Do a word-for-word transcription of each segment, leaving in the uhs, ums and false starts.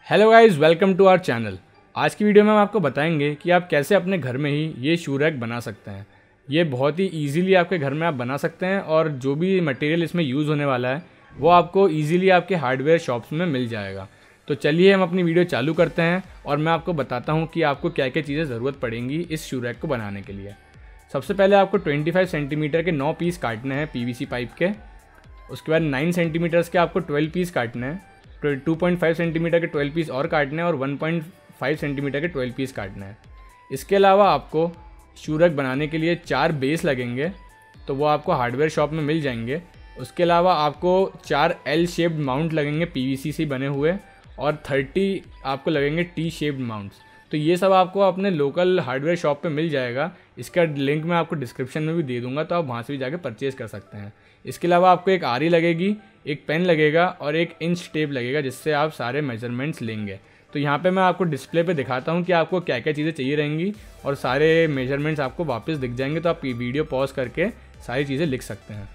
Hello guys, welcome to our channel. आज की video में हम आपको बताएंगे कि आप कैसे अपने घर में ही ये शू रैक बना सकते हैं। ये बहुत ही इजीली आपके घर में आप बना सकते हैं और जो भी मटेरियल इसमें यूज़ होने वाला है वो आपको इजीली आपके हार्डवेयर शॉप्स में मिल जाएगा। तो चलिए हम अपनी वीडियो चालू करते हैं और मैं आपको बताता हूँ कि आपको क्या क्या चीज़ें ज़रूरत पड़ेंगी इस शू रैक को बनाने के लिए। सबसे पहले आपको पच्चीस सेंटीमीटर के नौ पीस काटने हैं पीवीसी पाइप के। उसके बाद नौ सेंटीमीटर्स के आपको बारह पीस काटने हैं। टू पॉइंट फाइव सेंटीमीटर के बारह पीस और काटने हैं और वन पॉइंट फाइव सेंटीमीटर के बारह पीस काटने हैं। इसके अलावा आपको शू रैक बनाने के लिए चार बेस लगेंगे, तो वो आपको हार्डवेयर शॉप में मिल जाएंगे। उसके अलावा आपको चार एल शेप्ड माउंट लगेंगे पीवीसी से बने हुए और तीस आपको लगेंगे टी शेप्ड माउंट्स। तो ये सब आपको अपने लोकल हार्डवेयर शॉप पे मिल जाएगा। इसका लिंक मैं आपको डिस्क्रिप्शन में भी दे दूंगा, तो आप वहाँ से भी जाके परचेज़ कर सकते हैं। इसके अलावा आपको एक आरी लगेगी, एक पेन लगेगा और एक इंच टेप लगेगा, जिससे आप सारे मेजरमेंट्स लेंगे। तो यहाँ पे मैं आपको डिस्प्ले पे दिखाता हूँ कि आपको क्या क्या चीज़ें चाहिए रहेंगी और सारे मेजरमेंट्स आपको वापस दिख जाएंगे, तो आप वीडियो पॉज करके सारी चीज़ें लिख सकते हैं।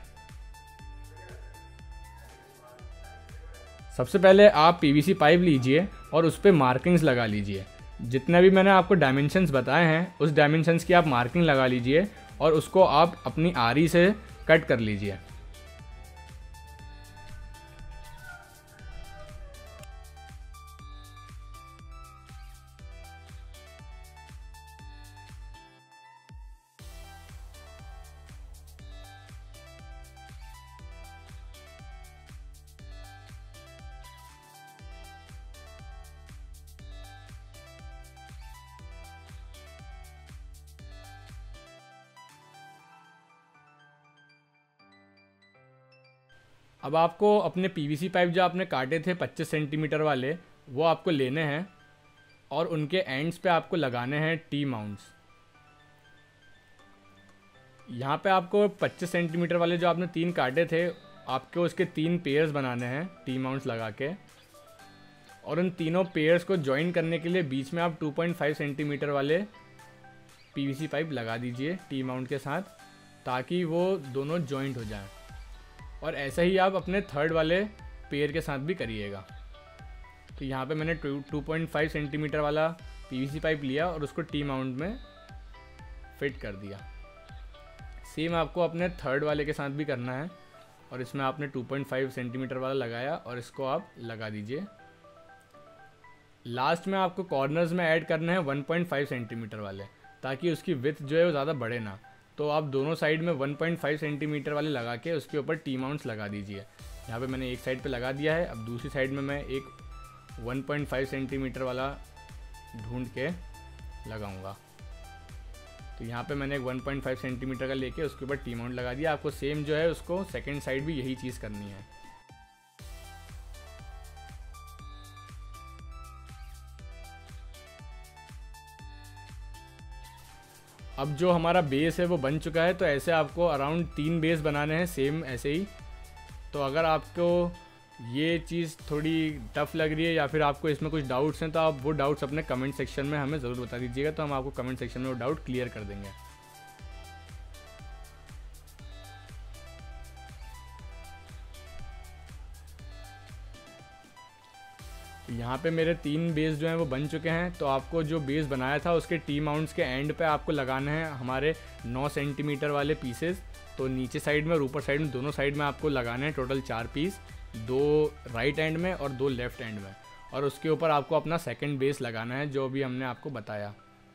सबसे पहले आप पीवीसी पाइप लीजिए और उस पर मार्किंग्स लगा लीजिए। जितने भी मैंने आपको डायमेंशंस बताए हैं उस डायमेंशंस की आप मार्किंग लगा लीजिए और उसको आप अपनी आरी से कट कर लीजिए। अब आपको अपने पीवीसी पाइप जो आपने काटे थे पच्चीस सेंटीमीटर वाले, वो आपको लेने हैं और उनके एंड्स पे आपको लगाने हैं टी माउंट्स। यहाँ पे आपको पच्चीस सेंटीमीटर वाले जो आपने तीन काटे थे, आपको उसके तीन पेयर्स बनाने हैं टी माउंट्स लगा के। और उन तीनों पेयर्स को ज्वाइन करने के लिए बीच में आप टू पॉइंट फाइव सेंटीमीटर वाले पीवीसी पाइप लगा दीजिए टी माउंट के साथ, ताकि वो दोनों जॉइंट हो जाएं। और ऐसा ही आप अपने थर्ड वाले पेयर के साथ भी करिएगा। तो यहाँ पे मैंने टू पॉइंट फाइव सेंटीमीटर वाला पीवीसी पाइप लिया और उसको टी माउंट में फिट कर दिया। सेम आपको अपने थर्ड वाले के साथ भी करना है और इसमें आपने टू पॉइंट फाइव सेंटीमीटर वाला लगाया और इसको आप लगा दीजिए। लास्ट में आपको कॉर्नर्स में ऐड करना है वन पॉइंट फाइव सेंटीमीटर वाले, ताकि उसकी विड्थ जो है वो ज़्यादा बढ़े ना। तो आप दोनों साइड में वन पॉइंट फाइव सेंटीमीटर वाले लगा के उसके ऊपर टी माउंट्स लगा दीजिए। यहाँ पे मैंने एक साइड पे लगा दिया है। अब दूसरी साइड में मैं एक वन पॉइंट फाइव सेंटीमीटर वाला ढूंढ के लगाऊंगा। तो यहाँ पे मैंने एक वन पॉइंट फाइव सेंटीमीटर का लेके उसके ऊपर टी माउंट लगा दिया। आपको सेम जो है उसको सेकेंड साइड भी यही चीज़ करनी है। अब जो हमारा बेस है वो बन चुका है। तो ऐसे आपको अराउंड तीन बेस बनाने हैं सेम ऐसे ही। तो अगर आपको ये चीज़ थोड़ी टफ लग रही है या फिर आपको इसमें कुछ डाउट्स हैं, तो आप वो डाउट्स अपने कमेंट सेक्शन में हमें ज़रूर बता दीजिएगा, तो हम आपको कमेंट सेक्शन में वो डाउट क्लियर कर देंगे। यहाँ पे मेरे तीन बेस जो हैं वो बन चुके हैं। तो आपको जो बेस बनाया था उसके टी माउंट्स के एंड पे आपको लगाने हैं हमारे नौ सेंटीमीटर वाले पीसेस। तो नीचे साइड में और ऊपर साइड में दोनों साइड में आपको लगाने हैं टोटल चार पीस, दो राइट एंड में और दो लेफ्ट एंड में। और उसके ऊपर आपको अपना सेकंड बेस लगाना है जो भी हमने आपको बताया।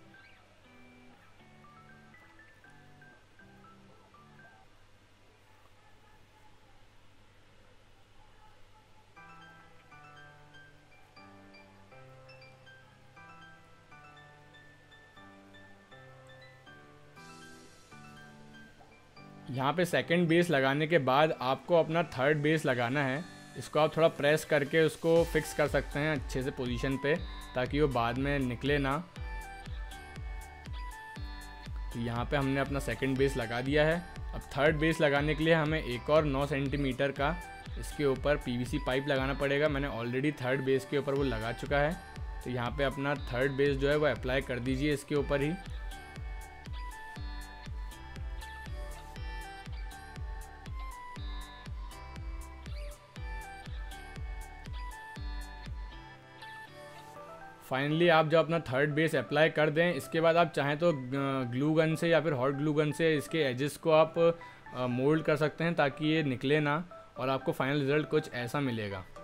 यहाँ पे सेकंड बेस लगाने के बाद आपको अपना थर्ड बेस लगाना है। इसको आप थोड़ा प्रेस करके उसको फिक्स कर सकते हैं अच्छे से पोजीशन पे, ताकि वो बाद में निकले ना। तो यहाँ पे हमने अपना सेकंड बेस लगा दिया है। अब थर्ड बेस लगाने के लिए हमें एक और नौ सेंटीमीटर का इसके ऊपर पीवीसी पाइप लगाना पड़ेगा। मैंने ऑलरेडी थर्ड बेस के ऊपर वो लगा चुका है। तो यहाँ पे अपना थर्ड बेस जो है वो अप्लाई कर दीजिए इसके ऊपर ही। फाइनली आप जब अपना थर्ड बेस अप्लाई कर दें, इसके बाद आप चाहें तो ग्लू गन से या फिर हॉट ग्लू गन से इसके एजेस को आप मोल्ड कर सकते हैं ताकि ये निकले ना, और आपको फाइनल रिजल्ट कुछ ऐसा मिलेगा।